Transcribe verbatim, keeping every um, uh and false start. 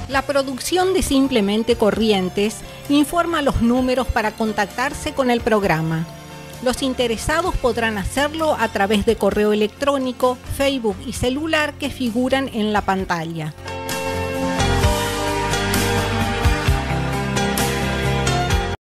La producción de Simplemente Corrientes informa los números para contactarse con el programa. Los interesados podrán hacerlo a través de correo electrónico, Facebook y celular que figuran en la pantalla.